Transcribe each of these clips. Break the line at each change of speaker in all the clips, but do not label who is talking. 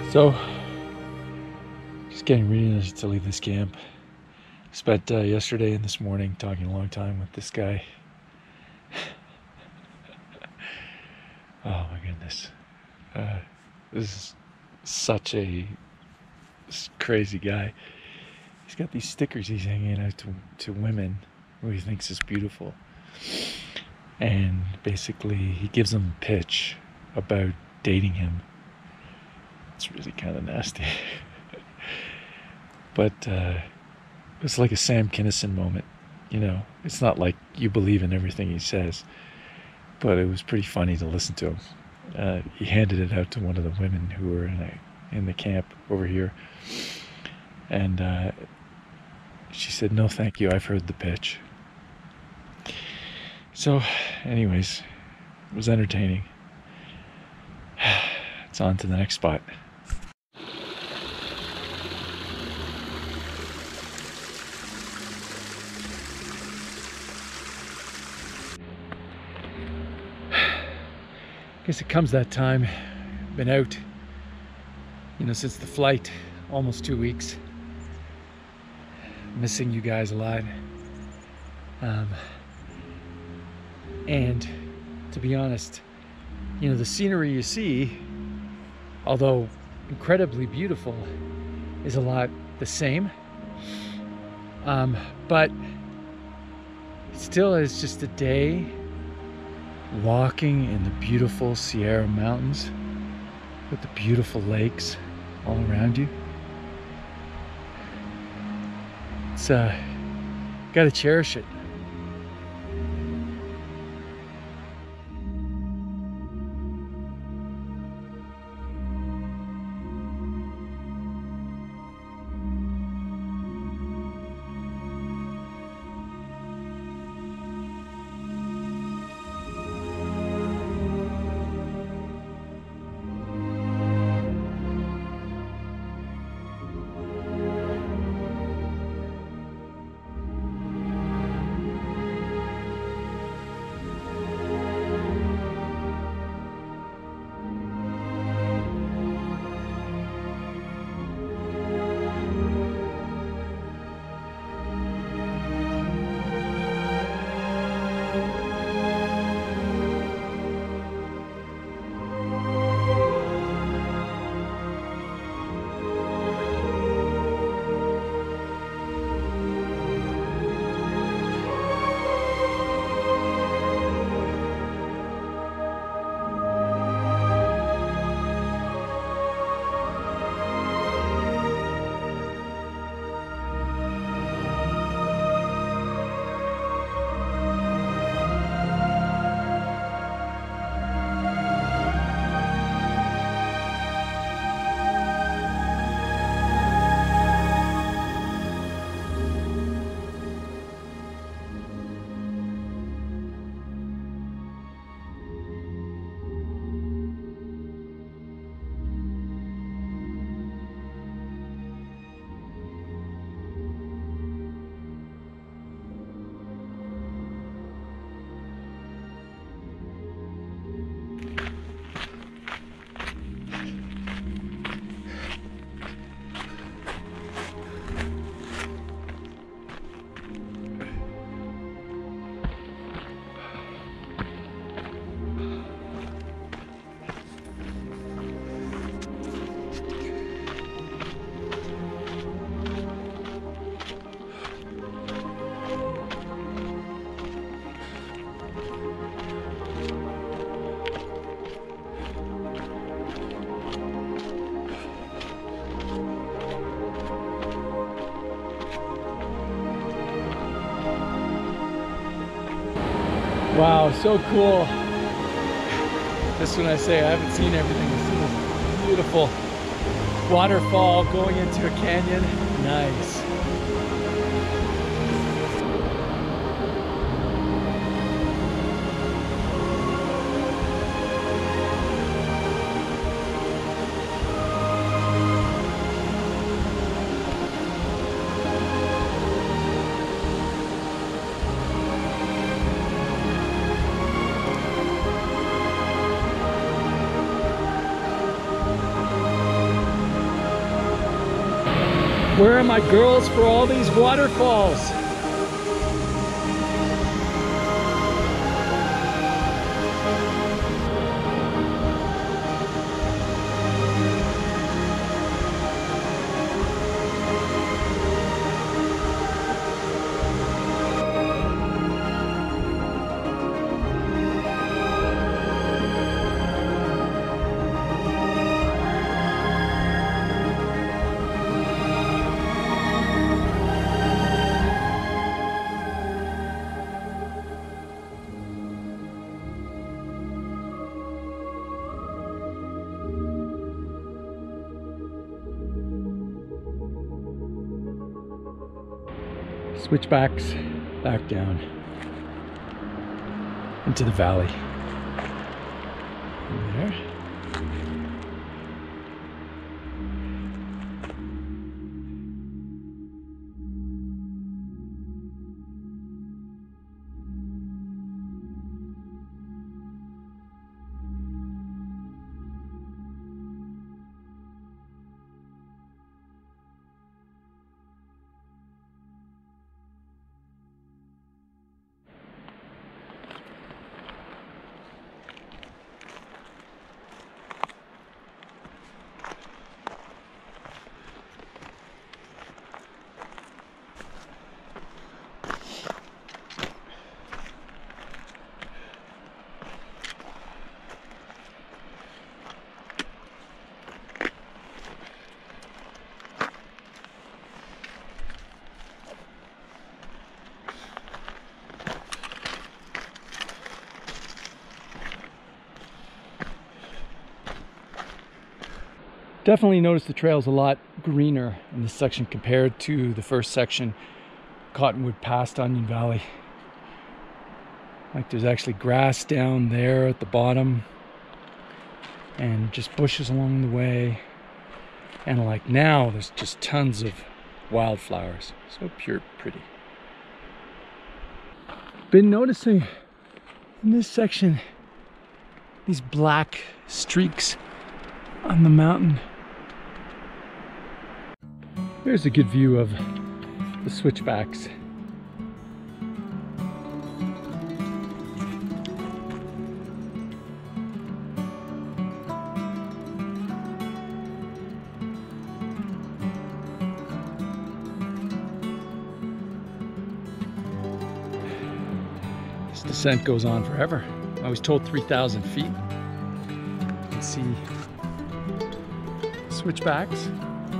So, just getting ready to leave this camp. Spent yesterday and this morning talking a long time with this guy. Oh my goodness. This is such a crazy guy. He's got these stickers he's hanging out to women who he thinks is beautiful. And basically he gives them a pitch about dating him. It's really kind of nasty. But it's like a Sam Kinison moment, you know. It's not like you believe in everything he says, but it was pretty funny to listen to him. He handed it out to one of the women who were in the camp over here, and she said, "No, thank you. I've heard the pitch." So, anyways, it was entertaining. It's on to the next spot. Guess it comes that time. Been out, since the flight, almost 2 weeks. Missing you guys a lot. And to be honest, the scenery you see, although incredibly beautiful, is a lot the same. But it still is just a day walking in the beautiful Sierra Mountains with the beautiful lakes all around you. It's gotta cherish it. Wow, so cool. Just when I say I haven't seen everything, I've seen this beautiful waterfall going into a canyon. Nice. Where are my girls for all these waterfalls? Switchbacks back down into the valley. In there. Definitely noticed the trail's a lot greener in this section compared to the first section, Cottonwood past Onion Valley. Like there's actually grass down there at the bottom and just bushes along the way. And like now there's just tons of wildflowers. So pure pretty. Been noticing in this section these black streaks on the mountain. There's a good view of the switchbacks. This descent goes on forever. I was told 3,000 feet. You can see switchbacks.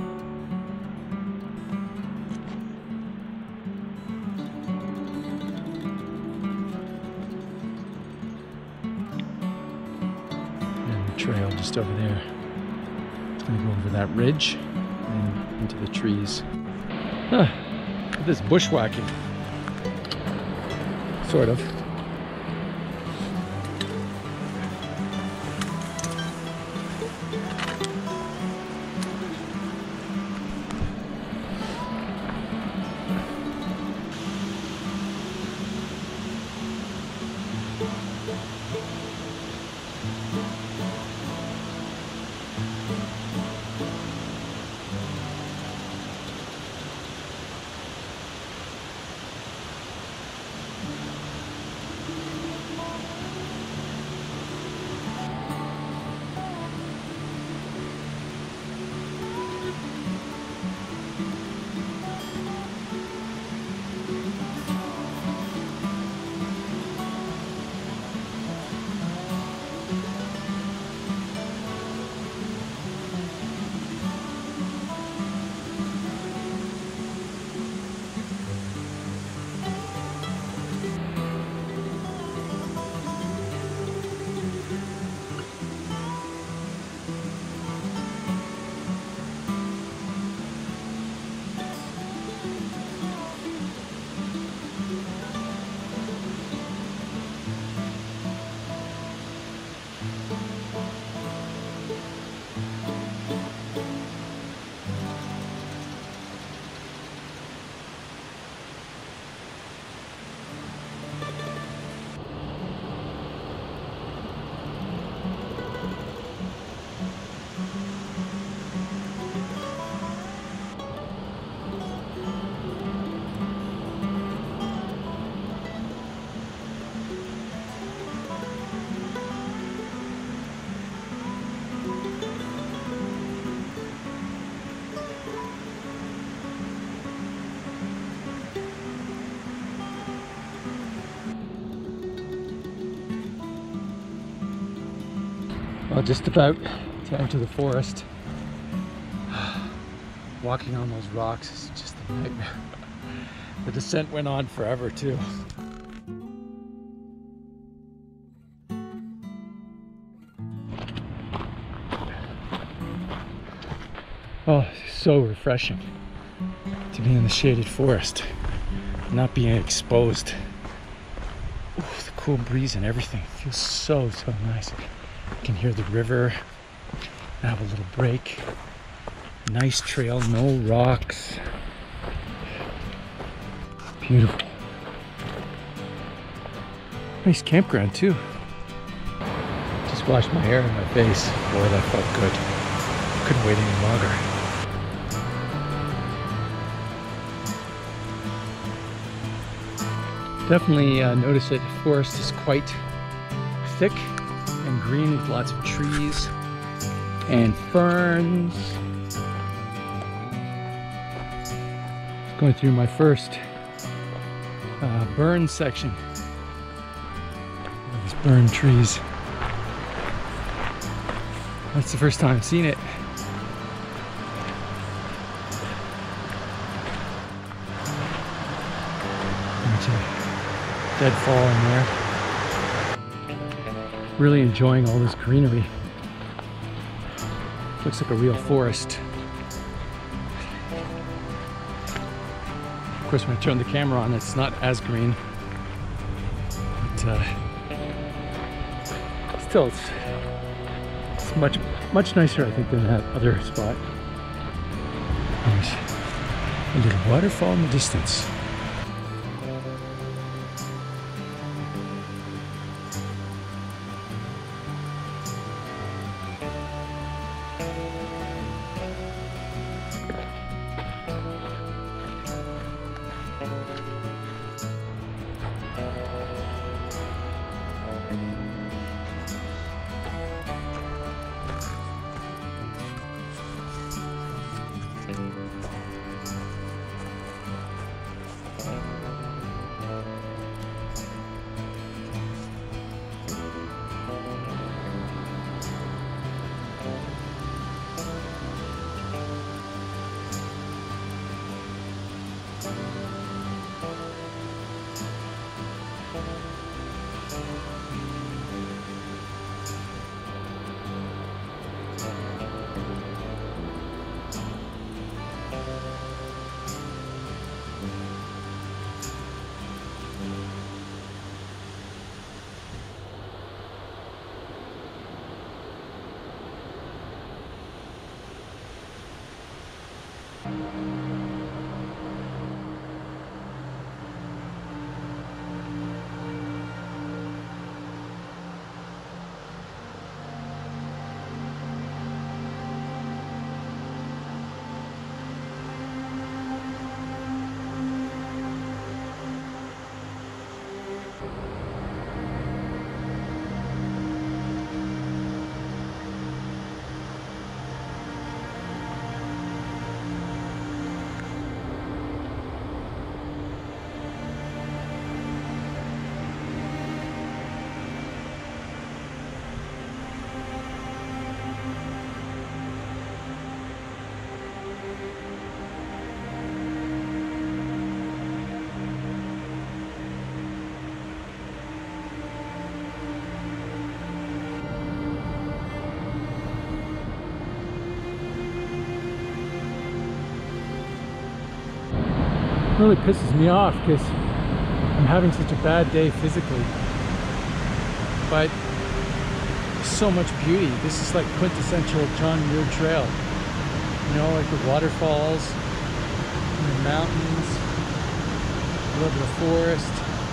Trail just over there. It's going to go over that ridge and into the trees. Look at this bushwhacking. Sort of. Well, just about to enter the forest. Walking on those rocks is just a nightmare. The descent went on forever too. Oh, it's so refreshing to be in the shaded forest, not being exposed. Ooh, the cool breeze and everything feels so nice. You can hear the river, have a little break. Nice trail, no rocks. Beautiful. Nice campground too. Just washed my hair and my face. Boy, that felt good. Couldn't wait any longer. Definitely notice that the forest is quite thick and green with lots of trees and ferns. Going through my first burn section. These burned trees. That's the first time I've seen it. There's a deadfall in there. Really enjoying all this greenery. Looks like a real forest. Of course, when I turn the camera on, it's not as green, but still, it's much nicer, I think, than that other spot. There's a little waterfall in the distance. Really pisses me off because I'm having such a bad day physically, but so much beauty. This is like quintessential John Muir Trail, you know, like the waterfalls and the mountains, a little bit of forest.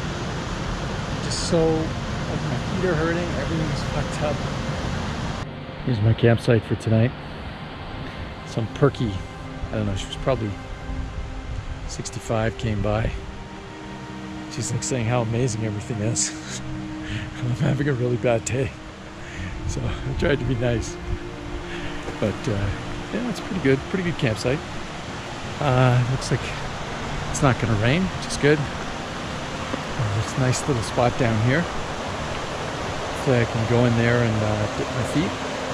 Just so, like, my feet are hurting, everything's fucked up. Here's my campsite for tonight. Some perky, I don't know, she was probably 65, came by. She's like saying how amazing everything is. I'm having a really bad day, so I tried to be nice. But yeah, it's pretty good campsite. Looks like it's not gonna rain, which is good. This nice little spot down here. hopefully I can go in there and dip my feet.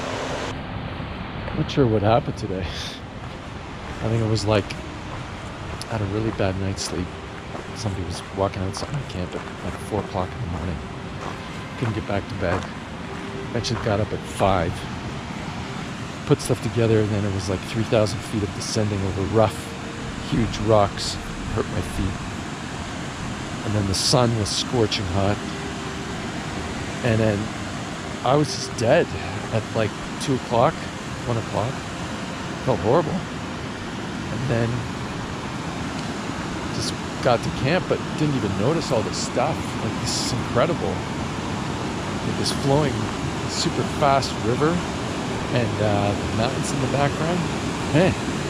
Not sure what happened today. I think it was like I had a really bad night's sleep. Somebody was walking outside my camp at like 4 o'clock in the morning. Couldn't get back to bed. Eventually got up at 5. Put stuff together, and then it was like 3,000 feet of descending over rough, huge rocks. Hurt my feet. And then the sun was scorching hot. And then I was just dead at like 2 o'clock, 1 o'clock. Felt horrible. And then just got to camp, but didn't even notice all this stuff. Like, this is incredible. Like this flowing, super fast river, and the mountains in the background. Man,